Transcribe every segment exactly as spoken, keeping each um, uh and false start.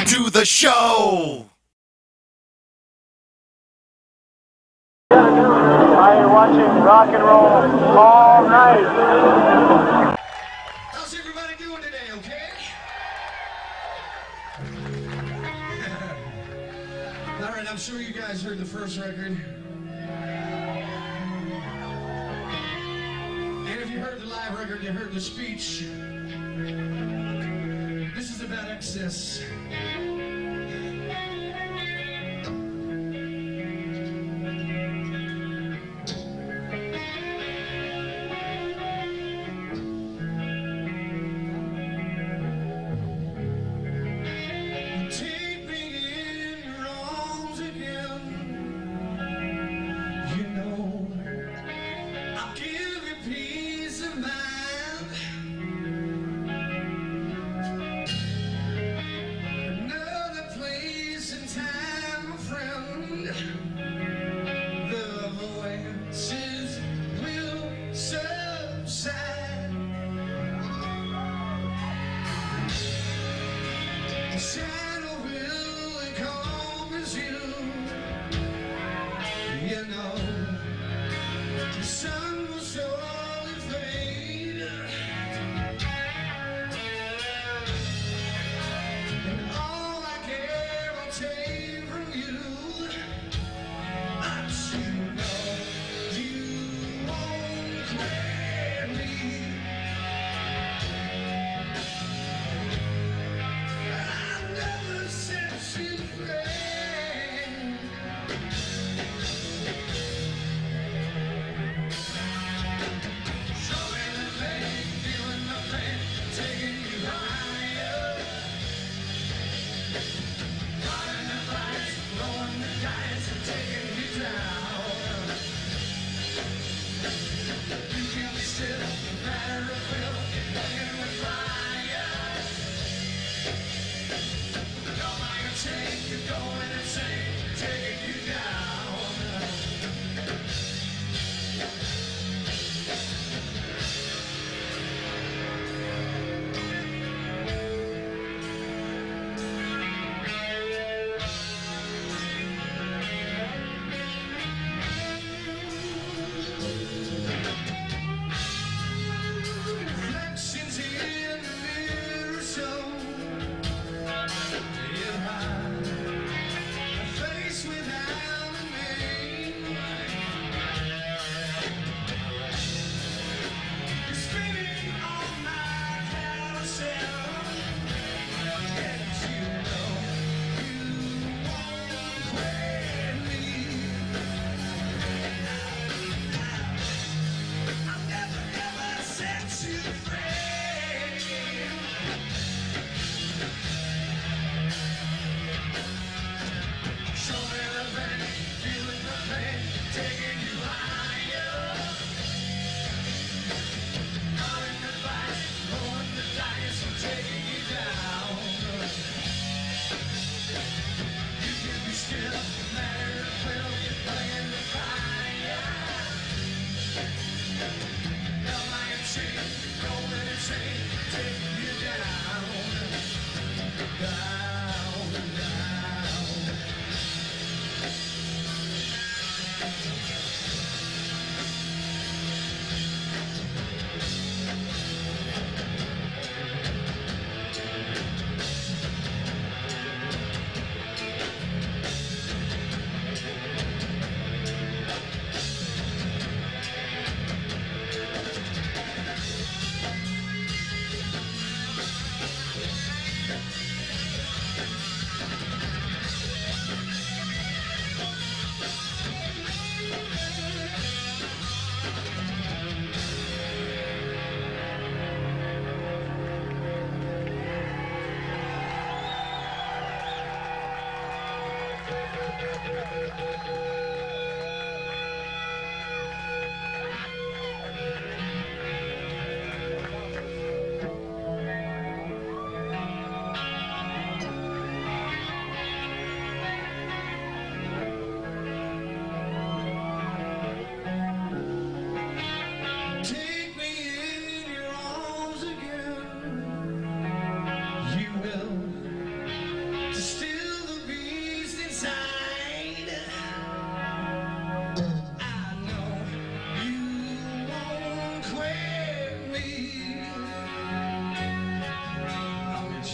to the show. I am watching rock and roll all night. How's everybody doing today, okay? All right, I'm sure you guys heard the first record. And if you heard the live record, you heard the speech. This is about excess.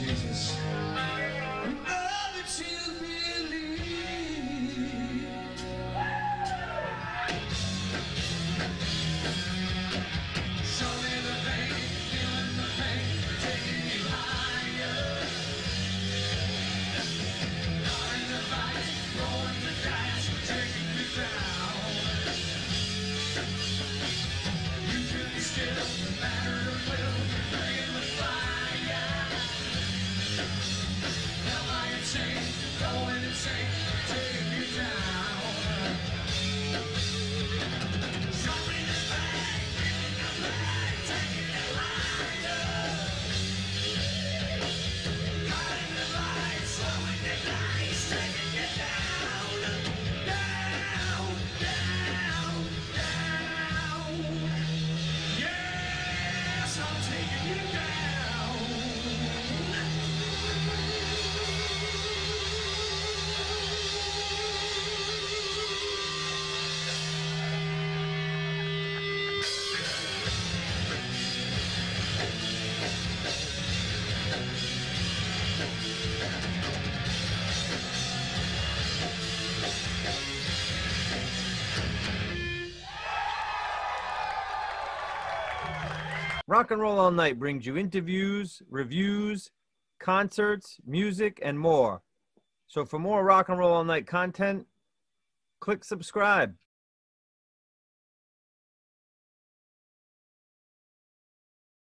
Jesus. All that you believe. Show me the pain, feeling the pain, taking you higher. Knowing the fight, rolling the dice, taking you down. You can be still, no matter the will, bringing the fire. Am I insane, going insane, taking you down. Dropping the bag, feeling the bag, taking you higher. Cutting the lights, slowing the dice, taking you down. Down, down, down. Yes, I'm taking you down. Rock and Roll All Night brings you interviews, reviews, concerts, music, and more. So for more Rock and Roll All Night content, click subscribe.